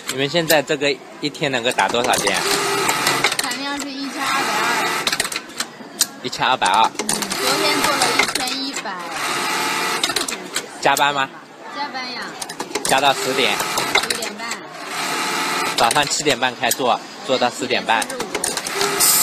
你们现在这个一天能够打多少件？ 产量是1220。 1220。 昨天做了1100。 加班吗？ 加班呀。 加到10点。 11点半。 早上7点半开做，做到4点半。 45